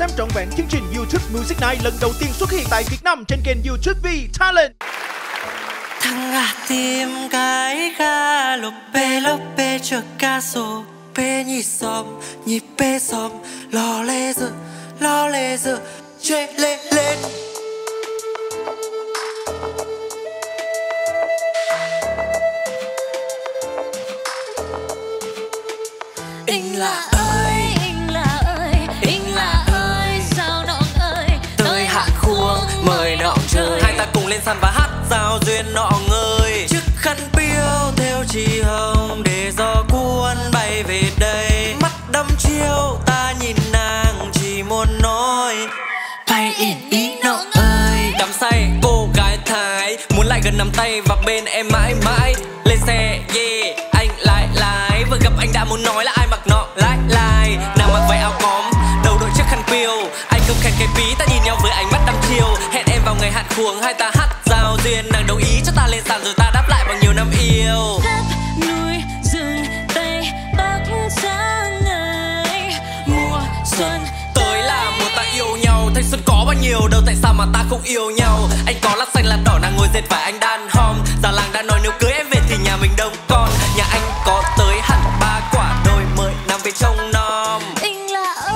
xem trọn vẹn chương trình YouTube Music Night lần đầu tiên xuất hiện tại Việt Nam trên kênh YouTube V Talent. Thằng à tim cái ga lốp bê chờ ca sổ bê nhịp bê xòm lo lê giờ chê lê lên. Anh là ơi sao nọng ơi tới hạ khuông mời nọng chơi, hai ta cùng lên sàn và hát giao duyên nọng ơi. Chiếc khăn piêu theo chỉ hồng để gió cuốn bay về đây, mắt đăm chiêu ta nhìn nàng chỉ muốn nói bay ỉn ý nọng ơi. Đắm say cô gái Thái muốn lại gần nắm tay và bên em mãi mãi. Lên xe yeah anh lái vừa gặp anh đã muốn nói là ai mặc nọ lái. Nàng mặc váy áo cóm đầu đội chiếc khăn piêu, anh không khen cái ví ta nhìn nhau với ánh mắt đăm chiêu. Hẹn em vào ngày hát khuống hai ta hát giao duyên, nàng đồng ý cho ta lên sàn rồi ta đáp lại bằng nhiều năm yêu. Tháp núi rừng tây bắc sáng ngời mùa xuân tới là mùa ta yêu nhau. Thanh xuân có bao nhiêu đâu tại sao mà ta không yêu nhau. Anh có lát xanh lát đỏ nàng ngồi dệt vải anh đan hom. Già làng đã nói nếu cưới em về thì nhà mình đông con. Nhà anh có tới hẳn 3 quả đồi mời nàng về trông nom. Anh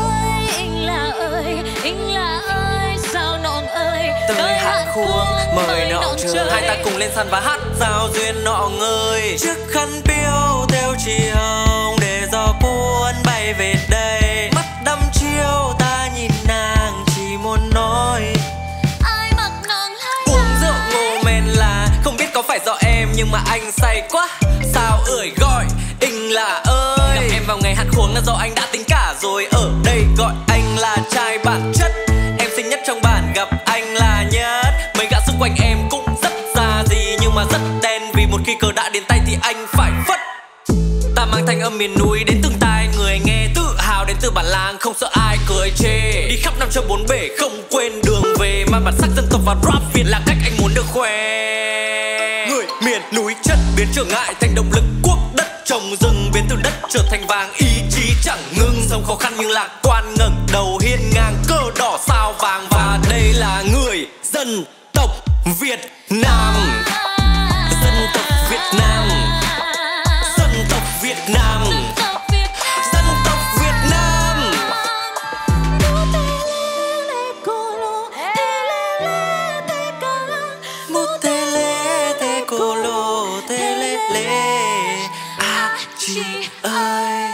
là ơi sao nọng ơi tới hạ khuông mời nọng chơi, hai ta cùng lên sàn và hát giao duyên nọng ơi. Chiếc khăn piêu theo chỉ hồng để gió cuốn bay về đây, mắt đăm chiêu ta nhìn nàng chỉ muốn nói ai mặc nàng hay uống rượu ngô men là không biết có phải do em nhưng mà anh say quá sao ơi gọi anh là ơi. Gặp em vào ngày hát khuống là do anh đã tính cả rồi, ở đây gọi anh là trai bản chất. Em xinh nhất trong bản gặp anh là nhất, mấy gã xung quanh em cũng rất ra gì nhưng mà rất đen vì một khi cờ đã đến tay thì anh phải phất. Ta mang thanh âm miền núi đến từng tai người nghe, tự hào đến từ bản làng không sợ ai cười chê. Đi khắp năm châu bốn bể không quên đường về, mang bản sắc dân tộc và rap Việt là cách anh muốn được khoe. Người miền núi chất biến trở ngại thành động lực, quốc đất trồng rừng biến từ đất trở thành vàng, ý chí chẳng ngưng sống khó khăn nhưng lạc quan ngẩng đầu hiên ngang, cờ đỏ sao vàng. Và đây là người dân tộc Việt Nam, dân tộc Việt Nam, dân tộc Việt Nam, dân tộc Việt Nam. Chị ơi.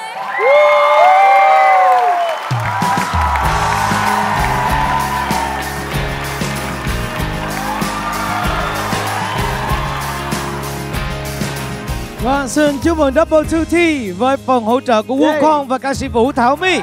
Vâng, xin chúc mừng Double 2T với phần hỗ trợ của Quốc Con và ca sĩ Vũ Thảo My.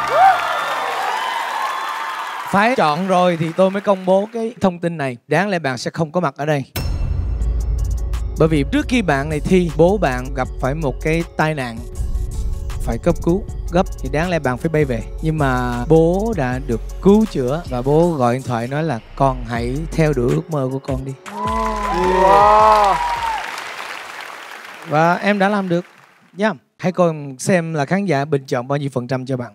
Phải chọn rồi thì tôi mới công bố cái thông tin này. Đáng lẽ bạn sẽ không có mặt ở đây. Bởi vì trước khi bạn này thi, bố bạn gặp phải một cái tai nạn phải cấp cứu gấp thì đáng lẽ bạn phải bay về. Nhưng mà bố đã được cứu chữa và bố gọi điện thoại nói là con hãy theo đuổi ước mơ của con đi. Wow. Và em đã làm được nha. Hãy coi xem là khán giả bình chọn bao nhiêu % cho bạn.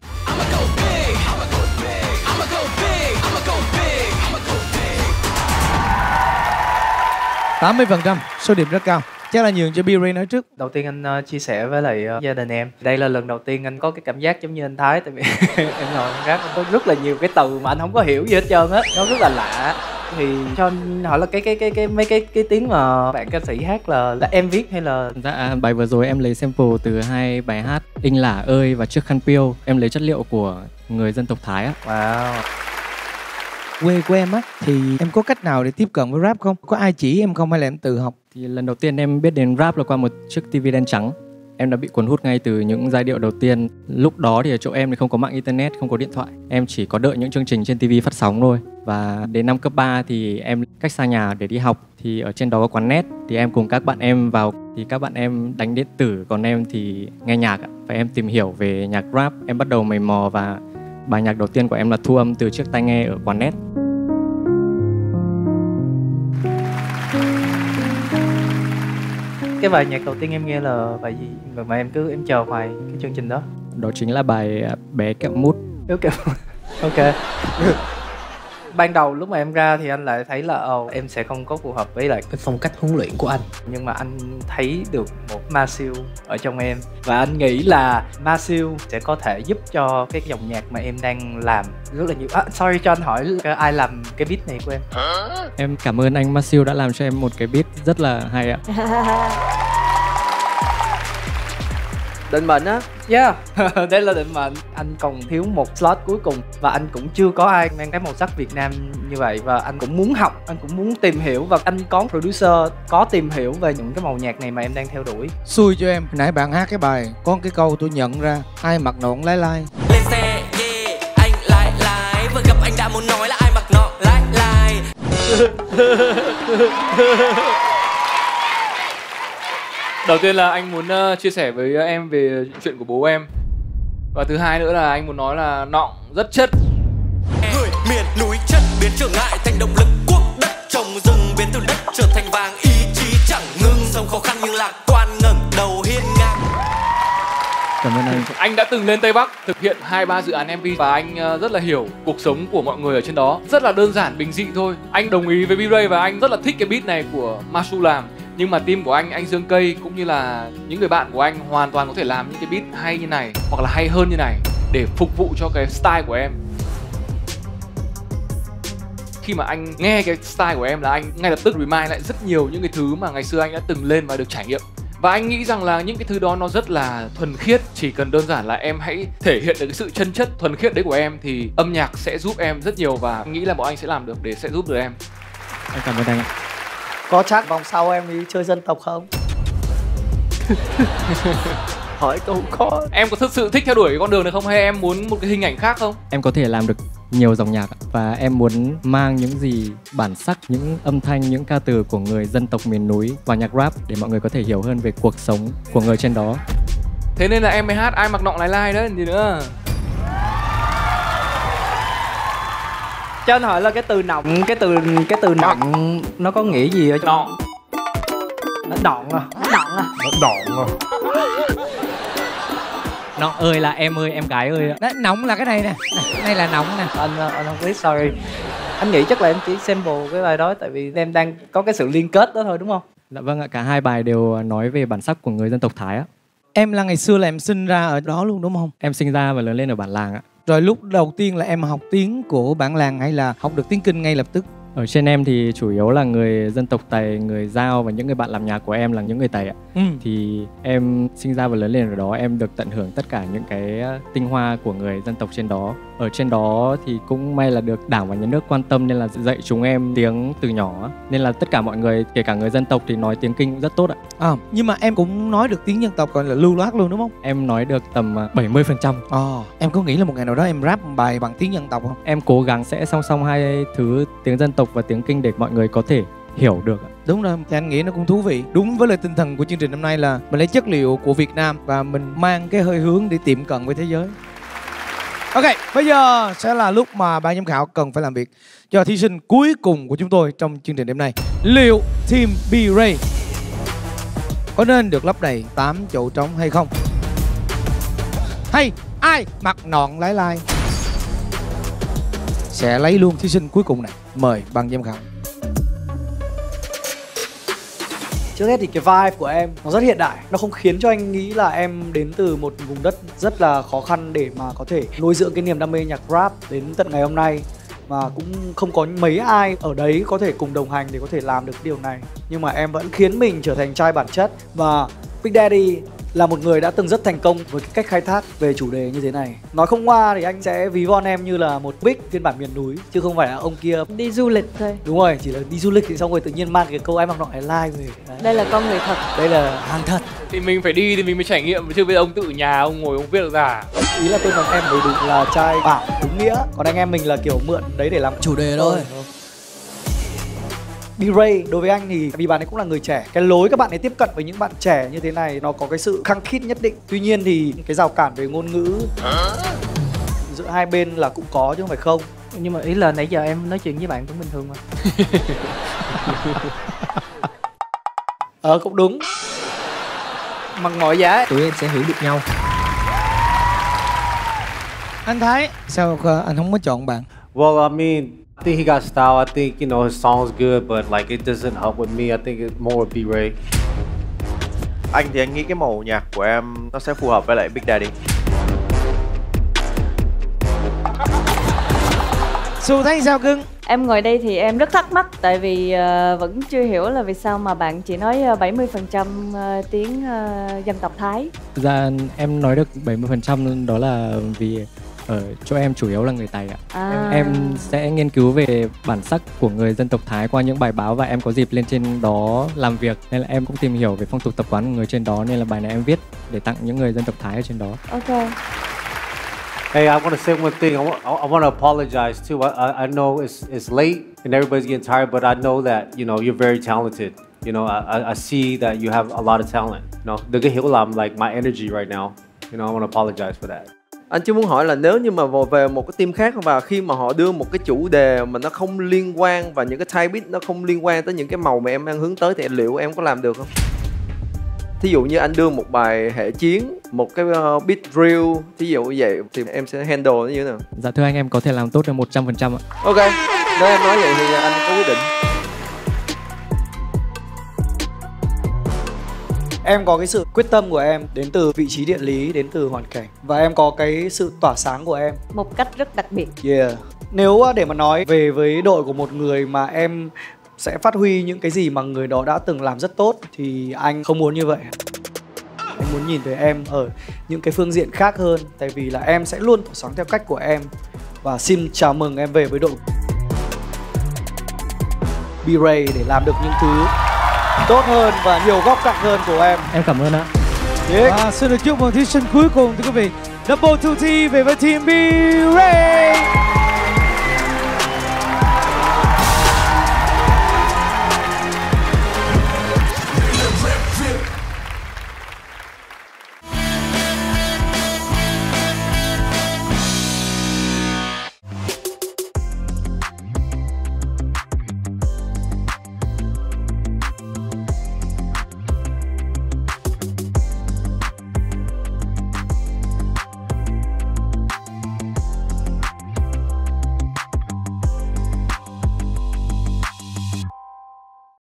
80%, số điểm rất cao. Chắc là nhường cho Biray nói trước. Đầu tiên anh chia sẻ với lại gia đình em. Đây là lần đầu tiên anh có cái cảm giác giống như anh Thái. Tại vì em ngồi em rap có rất là nhiều cái từ mà anh không có hiểu gì hết trơn á. Nó rất là lạ. Thì cho anh hỏi là mấy cái tiếng mà bạn ca sĩ hát là em viết hay là... Dạ, bài vừa rồi em lấy sample từ 2 bài hát Anh Là Ơi và Chiếc Khăn Piêu. Em lấy chất liệu của người dân tộc Thái á. Wow. Quê của em á thì em có cách nào để tiếp cận với rap không? Có ai chỉ em không hay là em tự học? Thì lần đầu tiên em biết đến rap là qua một chiếc TV đen trắng. Em đã bị cuốn hút ngay từ những giai điệu đầu tiên. Lúc đó thì ở chỗ em thì không có mạng internet, không có điện thoại. Em chỉ có đợi những chương trình trên TV phát sóng thôi. Và đến năm cấp 3 thì em cách xa nhà để đi học. Thì ở trên đó có quán net. Thì em cùng các bạn em vào. Thì các bạn em đánh điện tử, còn em thì nghe nhạc. Và em tìm hiểu về nhạc rap. Em bắt đầu mày mò và bài nhạc đầu tiên của em là thu âm từ chiếc tai nghe ở quán net. Cái bài nhạc đầu tiên em nghe là bài gì mà em chờ hoài cái chương trình đó? Đó chính là bài Bé Kẹo Mút. Béo kẹo. Ok. Ban đầu lúc mà em ra thì anh lại thấy là em sẽ không có phù hợp với lại cái phong cách huấn luyện của anh. Nhưng mà anh thấy được một Ma Siêu ở trong em. Và anh nghĩ là Ma Siêu sẽ có thể giúp cho cái dòng nhạc mà em đang làm rất là nhiều. Sorry, cho anh hỏi ai làm cái beat này của em? Em cảm ơn anh Ma Siêu đã làm cho em một cái beat rất là hay ạ. Định mệnh á. Yeah. Đây là định mệnh. Anh còn thiếu một slot cuối cùng. Và anh cũng chưa có ai mang cái màu sắc Việt Nam như vậy. Và anh cũng muốn học, anh cũng muốn tìm hiểu. Và anh có producer có tìm hiểu về những cái màu nhạc này mà em đang theo đuổi. Xui cho em, nãy bạn hát cái bài có cái câu tôi nhận ra, ai mặc nón lái lai. Lên xe, yeah, anh lái. Vừa gặp anh đã muốn nói là ai mặc nọ lái. Đầu tiên là anh muốn chia sẻ với em về chuyện của bố em. Và thứ hai nữa là anh muốn nói là Nọng rất chất. Người miền núi chất biến trở ngại thành động lực, quốc đất trồng rừng biến từ đất trở thành vàng, ý chí chẳng ngưng, sống khó khăn nhưng lạc quan, ngẩng đầu hiên ngang. Cảm ơn anh. Anh đã từng lên Tây Bắc thực hiện 2-3 dự án MV và anh rất là hiểu cuộc sống của mọi người ở trên đó. Rất là đơn giản, bình dị thôi. Anh đồng ý với B-Ray và anh rất là thích cái beat này của Masu làm. Nhưng mà team của anh Dương Cây cũng như là những người bạn của anh hoàn toàn có thể làm những cái beat hay như này hoặc là hay hơn như này để phục vụ cho cái style của em. Khi mà anh nghe cái style của em là anh ngay lập tức remind lại rất nhiều những cái thứ mà ngày xưa anh đã từng lên và được trải nghiệm. Và anh nghĩ rằng là những cái thứ đó nó rất là thuần khiết. Chỉ cần đơn giản là em hãy thể hiện được cái sự chân chất thuần khiết đấy của em thì âm nhạc sẽ giúp em rất nhiều. Và anh nghĩ là bọn anh sẽ làm được để sẽ giúp được em. Anh cảm ơn anh ạ. Có chắc vòng sau em đi chơi dân tộc không? Hỏi câu khó. Em có thực sự thích theo đuổi cái con đường này không hay em muốn một cái hình ảnh khác không? Em có thể làm được nhiều dòng nhạc và em muốn mang những gì bản sắc, những âm thanh, những ca từ của người dân tộc miền núi vào nhạc rap để mọi người có thể hiểu hơn về cuộc sống của người trên đó. Thế nên là em mới hát ai mặc nọng lái lai đấy, gì nữa. Cho anh hỏi là cái từ nọng, cái từ nọng nó có nghĩa gì ở trong? Nọng. Nó đọn à? Nó ơi là em ơi, em gái ơi. Đấy, nóng là cái này nè. Này là nóng nè. Anh không biết, sorry. Anh nghĩ chắc là em chỉ sample cái bài đó tại vì em đang có cái sự liên kết đó thôi đúng không? Dạ vâng ạ, cả hai bài đều nói về bản sắc của người dân tộc Thái á. Em là ngày xưa là em sinh ra ở đó luôn đúng không? Em sinh ra và lớn lên ở bản làng ạ. Rồi lúc đầu tiên là em học tiếng của bản làng hay là học được tiếng Kinh ngay lập tức? Ở trên em thì chủ yếu là người dân tộc Tày, người Dao và những người bạn làm nhạc của em là những người Tày ạ. Thì em sinh ra và lớn lên ở đó, em được tận hưởng tất cả những cái tinh hoa của người dân tộc trên đó. Ở trên đó thì cũng may là được Đảng và Nhà nước quan tâm nên là dạy chúng em tiếng từ nhỏ. Nên là tất cả mọi người, kể cả người dân tộc thì nói tiếng Kinh cũng rất tốt ạ. Nhưng mà em cũng nói được tiếng dân tộc gọi là lưu loát luôn đúng không? Em nói được tầm 70%. Em có nghĩ là một ngày nào đó em rap một bài bằng tiếng dân tộc không? Em cố gắng sẽ song song hai thứ, tiếng dân tộc và tiếng Kinh để mọi người có thể hiểu được. Đúng rồi, thì anh nghĩ nó cũng thú vị. Đúng với lời tinh thần của chương trình hôm nay là mình lấy chất liệu của Việt Nam và mình mang cái hơi hướng để tiệm cận với thế giới. Ok, bây giờ sẽ là lúc mà ban giám khảo cần phải làm việc cho thí sinh cuối cùng của chúng tôi trong chương trình đêm nay. Liệu team B-Ray có nên được lấp đầy 8 chỗ trống hay không? Hay ai mặc nọn lái lai sẽ lấy luôn thí sinh cuối cùng này. Mời ban giám khảo. Trước hết thì cái vibe của em nó rất hiện đại. Nó không khiến cho anh nghĩ là em đến từ một vùng đất rất là khó khăn để mà có thể nuôi dưỡng cái niềm đam mê nhạc rap đến tận ngày hôm nay. Mà cũng không có mấy ai ở đấy có thể cùng đồng hành để có thể làm được điều này. Nhưng mà em vẫn khiến mình trở thành trai bản chất. Và Big Daddy là một người đã từng rất thành công với cái cách khai thác về chủ đề như thế này. Nói không ngoa thì anh sẽ ví von em như là một Big phiên bản miền núi, chứ không phải là ông kia đi du lịch thôi. Đúng rồi, chỉ là đi du lịch thì xong rồi tự nhiên mang cái câu ai mặc nọ ai lai về. Đấy. Đây là con người thật. Đây là hàng thật. Thì mình phải đi thì mình mới trải nghiệm, chứ bây giờ ông tự ở nhà ông ngồi ông viết được ra. Ý là tôi nói em mới đúng là trai bản đúng nghĩa, còn anh em mình là kiểu mượn đấy để làm chủ đề thôi. B-Ray đối với anh thì vì bạn ấy cũng là người trẻ, cái lối các bạn ấy tiếp cận với những bạn trẻ như thế này nó có cái sự khăng khít nhất định. Tuy nhiên thì cái rào cản về ngôn ngữ giữa hai bên là cũng có chứ không phải không. Nhưng mà ý là nãy giờ em nói chuyện với bạn cũng bình thường mà. Cũng đúng. Bằng mọi giá tụi em sẽ hiểu được nhau. Anh Thái, sao anh không có chọn bạn? Well, I mean, I think he got style. I think, you know, his song's good, but like it doesn't help with me. I think it's more with B-Ray. Anh thì anh nghĩ cái màu nhạc của em nó sẽ phù hợp với lại Big Daddy. Xu thấy sao cưng? Em ngồi đây thì em rất thắc mắc, tại vì vẫn chưa hiểu là vì sao mà bạn chỉ nói 70% tiếng dân tộc Thái. Thực ra em nói được 70% đó là vì ở chỗ em chủ yếu là người Tày ạ. Em sẽ nghiên cứu về bản sắc của người dân tộc Thái qua những bài báo, và em có dịp lên trên đó làm việc nên là em cũng tìm hiểu về phong tục tập quán của người trên đó, nên là bài này em viết để tặng những người dân tộc Thái ở trên đó. Ok. Hey, I want to say one thing. I want to apologize too. I know it's late and everybody's getting tired, but I know that, you know, you're very talented. You know, I see that you have a lot of talent. You know, đừng có hiểu lầm like my energy right now. You know, I want to apologize for that. Anh chỉ muốn hỏi là nếu như mà về một cái team khác và khi mà họ đưa một cái chủ đề mà nó không liên quan và những cái type beat nó không liên quan tới những cái màu mà em đang hướng tới thì liệu em có làm được không? Thí dụ như anh đưa một bài hệ chiến, một cái beat drill, thí dụ như vậy thì em sẽ handle nó như thế nào? Dạ thưa anh, em có thể làm tốt được 100% ạ. Ok, nếu em nói vậy thì anh có quyết định. Em có cái sự quyết tâm của em đến từ vị trí địa lý, đến từ hoàn cảnh. Và em có cái sự tỏa sáng của em Một cách rất đặc biệt. Yeah. Nếu để mà nói về với đội của một người mà em sẽ phát huy những cái gì mà người đó đã từng làm rất tốt thì anh không muốn như vậy. Anh muốn nhìn thấy em ở những cái phương diện khác hơn. Tại vì là em sẽ luôn tỏa sáng theo cách của em. Và xin chào mừng em về với đội B-Ray để làm được những thứ tốt hơn và nhiều góc cạnh hơn của em. Em cảm ơn ạ. Và xin được chúc mừng thí sinh cuối cùng thưa quý vị, Double 2T về với team B-Ray.